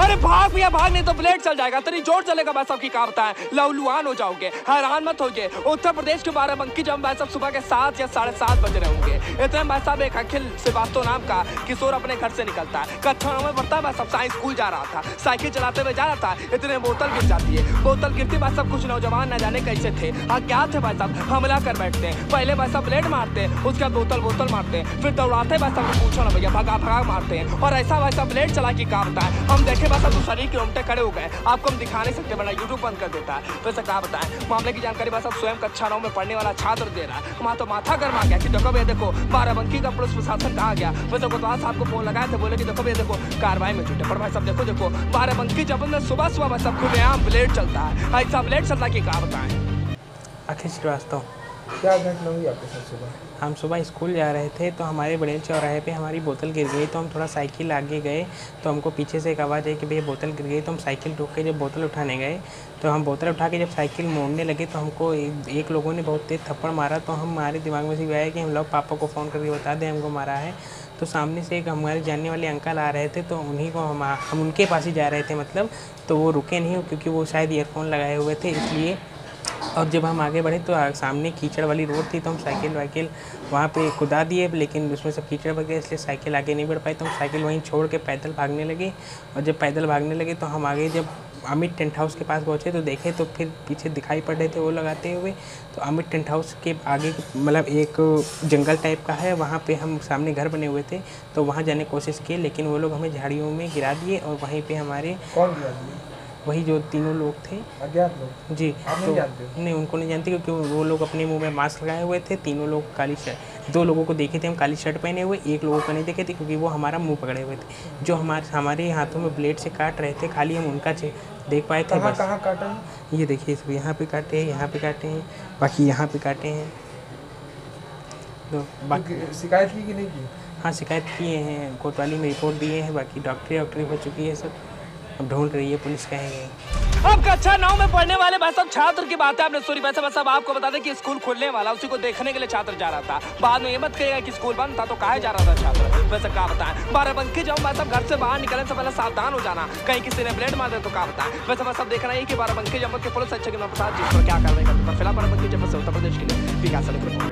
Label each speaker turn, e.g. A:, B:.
A: अरे भाग भैया भाग, नहीं तो ब्लेड चल जाएगा, तेरी जोर चलेगा भाई साहब की कहा बताएं, लहूलुहान हो जाओगे, हैरान मत होइए। उत्तर प्रदेश के बाराबंकी जब भाई साहब सुबह के 7 या 7:30 बज रहे होंगे, इतने भाई साहब एक अखिल श्रीवास्तव नाम का किशोर अपने घर से निकलता है, कक्षा 9 में पढ़ता है भाई साहब, साइंस स्कूल जा रहा था, साइकिल चलाते हुए जा रहा था, इतने बोतल गिर जाती है, बोतल गिरती भाई साहब कुछ नौजवान न जाने कैसे थे, क्या थे भाई साहब, हमला कर बैठते हैं, पहले भाई साहब ब्लेड मारते हैं, उसके बाद बोतल मारते हैं, फिर दौड़ाते भाई साहब, पूछो ना भैया, भगा मारते हैं, और ऐसा भाई साहब ब्लेड चला के कहा बताएं, हम देखे भाई साहब तो शरीर के रोंगटे खड़े हो गए, आपको हम दिखा नहीं सकते, बड़ा यूट्यूब बंद कर देता है। वैसे कहा बताएं, मामले की जानकारी भाई साहब स्वयं कक्षा 9 में पढ़ने वाला छात्र दे रहा है, वहाँ तो माथा गर्म आ गया कि देखो भैया देखो बाराबंकी का पुलिस प्रशासन कहाँ गया। वैसे कोतवाल साहब को फोन लगाए थे, बोले कि देखो भैया देखो कार्रवाई में जुटे, पर भाई साहब देखो बाराबंकी जब में सुबह भाई साहब खुलेआम ब्लेड चलता है, ऐसा ब्लेड चलता है कि कहा बताएं।
B: अखिल श्रीवास्तव,
C: क्या घटना हुई आपके साथ सुबह?
B: हम सुबह स्कूल जा रहे थे तो हमारे बड़े चौराहे पे हमारी बोतल गिर गई, तो हम थोड़ा साइकिल आगे गए तो हमको पीछे से एक आवाज़ आई कि भैया बोतल गिर गई, तो हम साइकिल रोक के जब बोतल उठाने गए तो हम बोतल उठा के जब साइकिल मोड़ने लगे तो हमको एक लोगों ने बहुत तेज़ थप्पड़ मारा, तो हमारे दिमाग में से आया कि हम लोग पापा को फ़ोन करके बता दें हमको मारा है। तो सामने से एक हमारे जानने वाले अंकल आ रहे थे, तो उन्हीं को हम उनके पास ही जा रहे थे मतलब, तो वो रुके नहीं क्योंकि वो शायद ईयरफोन लगाए हुए थे इसलिए। और जब हम आगे बढ़े तो सामने कीचड़ वाली रोड थी, तो हम साइकिल वहाँ पे कुदा दिए, लेकिन उसमें सब कीचड़ भर गया इसलिए साइकिल आगे नहीं बढ़ पाई, तो हम साइकिल वहीं छोड़ के पैदल भागने लगे। और जब पैदल भागने लगे तो हम आगे जब अमित टेंट हाउस के पास पहुँचे तो देखे तो फिर पीछे दिखाई पड़ रहे थे वो लगाते हुए। तो अमित टेंट हाउस के आगे मतलब एक जंगल टाइप का है, वहाँ पे हम सामने घर बने हुए थे, तो वहाँ जाने की कोशिश की, लेकिन वो लोग हमें झाड़ियों में गिरा दिए और वहीं पे हमारे
C: कौन गिरा दिए?
B: वही जो तीनों लोग थे।
C: अज्ञात लोग?
B: जी।
C: आप नहीं जानते?
B: नहीं, उनको नहीं जानते क्योंकि वो लोग अपने मुंह में मास्क लगाए हुए थे। तीनों लोग काली शर्ट, 2 लोगों को देखे थे हम काली शर्ट पहने हुए, 1 लोगों को नहीं देखे थे क्योंकि वो हमारा मुंह पकड़े हुए थे। जो हमारे हाथों में ब्लेड से काट रहे थे, खाली हम उनका देख पाए थे बस।
C: कहाँ काटा है?
B: ये देखिए, सब यहाँ पे काटे हैं, यहाँ पे काटे हैं, बाकी यहाँ पे काटे हैं। तो बाकी
C: शिकायत की कि नहीं की?
B: हाँ, शिकायत किए हैं, कोतवाली में रिपोर्ट दिए हैं, बाकी डॉक्टरी हो चुकी है सब, अब ढूंढ रही है पुलिस कहेंगे।
A: अब कक्षा 9 में पढ़ने वाले भाई साहब छात्र की बात है आपने सुनी। वैसे बस अब आपको बता दें कि स्कूल खुलने वाला, उसी को देखने के लिए छात्र जा रहा था। बाद में ये मत कहिएगा कि स्कूल बंद था तो काहे जा रहा था छात्र। वैसे क्या बताएं, बाराबंकी जाऊँ भाई साहब, घर से बाहर निकलने से पहले सावधान हो जाना, कहीं किसी ने ब्लेड मार दे तो क्या बताएं। वैसे बस अब देखना है कि बाराबंकी जब के पुलिस अधीक्षक प्रसाद जी पर क्या कार्रवाई करते हैं। फिलहाल बाराबंकी जब से उत्तर प्रदेश के लिए विकास।